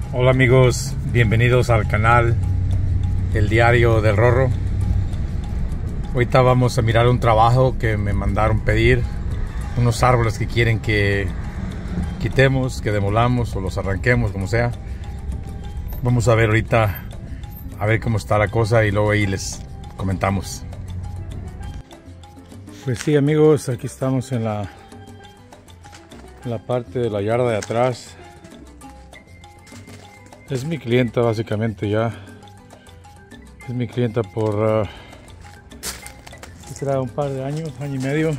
Hola amigos, bienvenidos al canal El Diario del Rorro. Ahorita vamos a mirar un trabajo que me mandaron pedir, unos árboles que quieren que quitemos, que demolamos o los arranquemos, como sea. Vamos a ver ahorita, a ver cómo está la cosa y luego ahí les comentamos. Pues sí amigos, aquí estamos en la parte de la yarda de atrás. Es mi clienta básicamente ya. Es mi clienta por será un par de años, año y medio.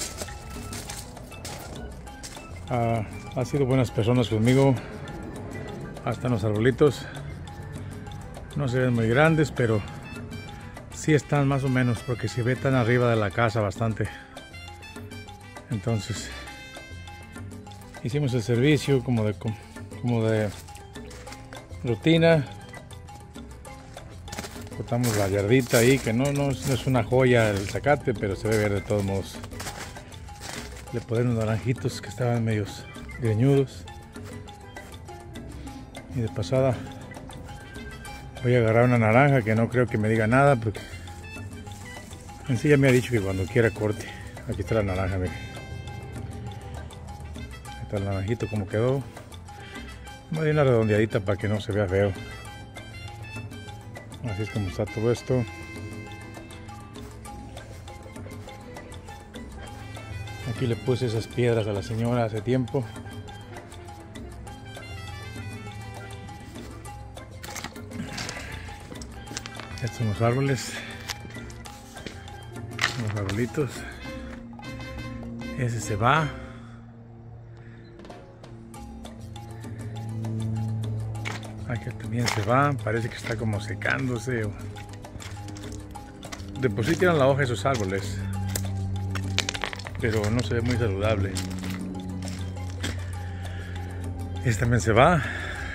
Ha sido buenas personas conmigo. Hasta los arbolitos no se ven muy grandes, pero sí están más o menos, porque se ve tan arriba de la casa bastante. Entonces hicimos el servicio como de rutina. Cortamos la yardita ahí, que no es una joya el zacate, pero se ve verde de todos modos. Le ponen unos naranjitos que estaban medios greñudos. Y de pasada voy a agarrar una naranja que no creo que me diga nada, porque en sí ya me ha dicho que cuando quiera corte. Aquí está la naranja, mire. Ahí está el naranjito como quedó. Voy a una redondeadita para que no se vea feo. Así es como está todo esto. Aquí le puse esas piedras a la señora hace tiempo. Estos son los árboles. Los arbolitos. Ese se va. Aquí también se va, parece que está como secándose. De por sí tiran la hoja esos árboles, pero no se ve muy saludable. Este también se va.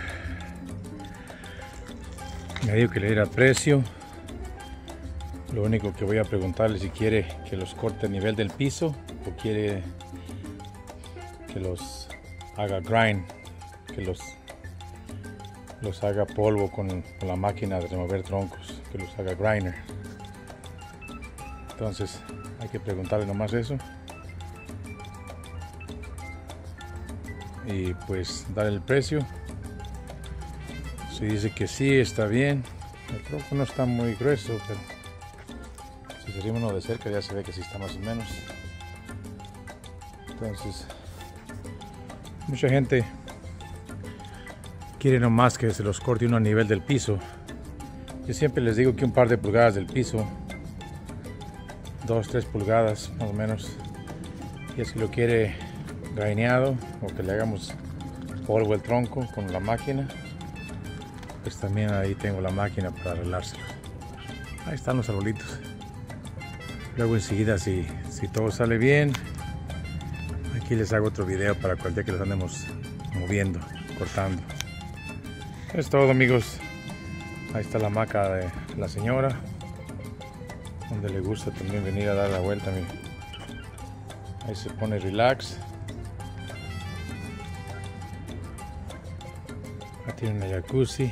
Me dijo que le diera precio. Lo único que voy a preguntarle si quiere que los corte a nivel del piso o quiere que los haga grind, que los haga polvo con la máquina de remover troncos, que los haga grinder. Entonces hay que preguntarle nomás eso y pues darle el precio. Si dice que sí, está bien. El tronco no está muy grueso, pero si se uno de cerca ya se ve que sí está más o menos. Entonces mucha gente quiere nomás que se los corte uno a nivel del piso. Yo siempre les digo que un par de pulgadas del piso, 2-3 pulgadas más o menos. Y si lo quiere graineado o que le hagamos polvo el tronco con la máquina, pues también ahí tengo la máquina para arreglárselos. Ahí están los arbolitos. Luego enseguida, si todo sale bien, aquí les hago otro video para cualquier que los andemos moviendo, cortando. Es todo amigos. Ahí está la hamaca de la señora, donde le gusta también venir a dar la vuelta. Mire. Ahí se pone relax. Ahí tiene una jacuzzi.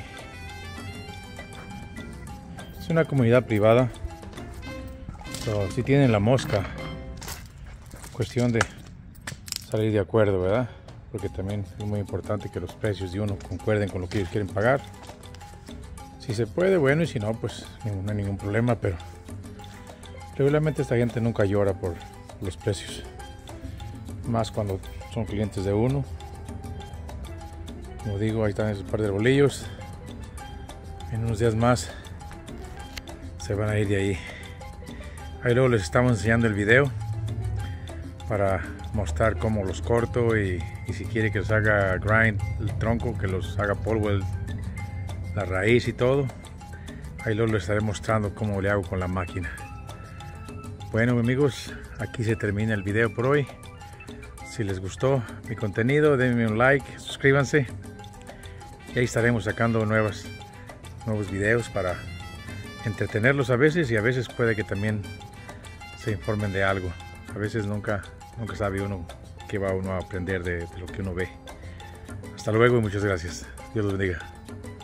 Es una comunidad privada, pero si tienen la mosca, cuestión de salir de acuerdo, ¿verdad? Porque también es muy importante que los precios de uno concuerden con lo que ellos quieren pagar. Si se puede, bueno, y si no, pues no hay ningún problema, pero regularmente esta gente nunca llora por los precios, más cuando son clientes de uno. Como digo, ahí están esos par de arbolillos. En unos días más se van a ir de ahí. Ahí luego les estamos enseñando el video para mostrar cómo los corto y si quiere que los haga grind el tronco, que los haga polvo la raíz y todo. Ahí luego les estaré mostrando cómo le hago con la máquina. Bueno amigos, aquí se termina el video por hoy. Si les gustó mi contenido, denme un like, suscríbanse y ahí estaremos sacando nuevos videos para entretenerlos a veces, y a veces puede que también se informen de algo. A veces nunca sabe uno qué va uno a aprender de lo que uno ve. Hasta luego y muchas gracias. Dios los bendiga.